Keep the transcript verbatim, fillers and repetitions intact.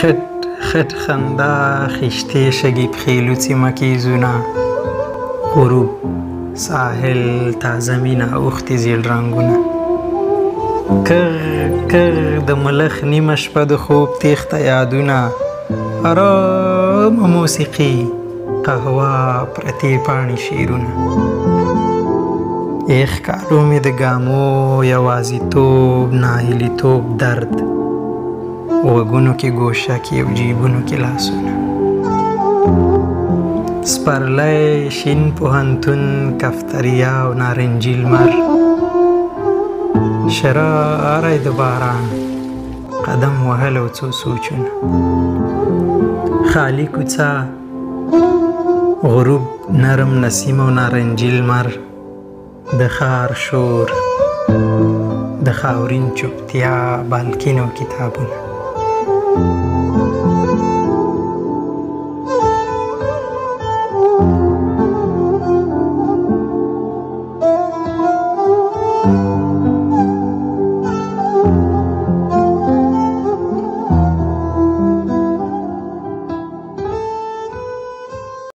خټ خټ خندا خشتې شګې پښې لوڅې مکیزونه غروب ساحل تازه مینه اوښتې زیړ رنګونه کغ کغ د ملخ نیمه شپه د خوب تیښته یادونه ارامه موسیقي قهوه پرتې پاڼې شعرونه ایخ کالو مې د ګامو یوازیتوب ناهیلیتوب درد وګونو کې ګوشکې او جیبونو کې لاسونه سپرلی شین پوهنتون کفتریا او نارنجي لمر شراری د باران قدم وهل او څو سوچونه خالی کوڅه غروب نرم نسیم او نارنجي لمر د ښار شور د خاورین چوپتیا بالکین او کتابونه